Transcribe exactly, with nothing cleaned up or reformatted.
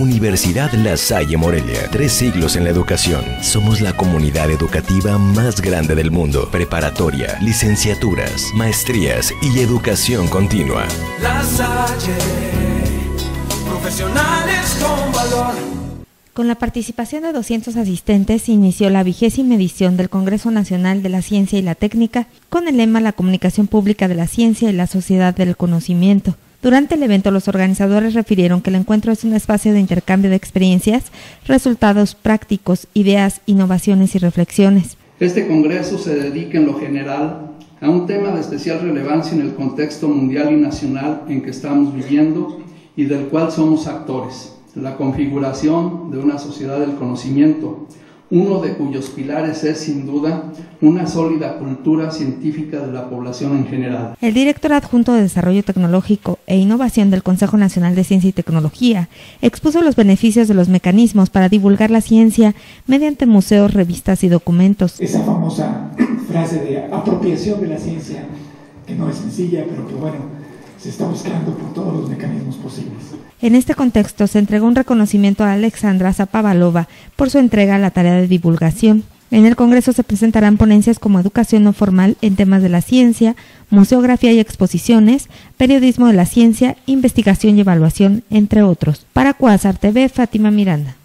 Universidad La Salle Morelia, tres siglos en la educación. Somos la comunidad educativa más grande del mundo. Preparatoria, licenciaturas, maestrías y educación continua. La Salle, profesionales con valor. Con la participación de doscientos asistentes, inició la vigésima edición del Congreso Nacional de la Ciencia y la Técnica, con el lema La comunicación pública de la ciencia y la sociedad del conocimiento. Durante el evento, los organizadores refirieron que el encuentro es un espacio de intercambio de experiencias, resultados prácticos, ideas, innovaciones y reflexiones. Este congreso se dedica en lo general a un tema de especial relevancia en el contexto mundial y nacional en que estamos viviendo y del cual somos actores: la configuración de una sociedad del conocimiento, uno de cuyos pilares es, sin duda, una sólida cultura científica de la población en general. El director adjunto de Desarrollo Tecnológico e Innovación del Consejo Nacional de Ciencia y Tecnología expuso los beneficios de los mecanismos para divulgar la ciencia mediante museos, revistas y documentos. Esa famosa frase de apropiación de la ciencia, que no es sencilla, pero que bueno, se está buscando por todos los mecanismos posibles. En este contexto se entregó un reconocimiento a Alexandra Zapavalova por su entrega a la tarea de divulgación. En el Congreso se presentarán ponencias como educación no formal en temas de la ciencia, museografía y exposiciones, periodismo de la ciencia, investigación y evaluación, entre otros. Para Cuásar T V, Fátima Miranda.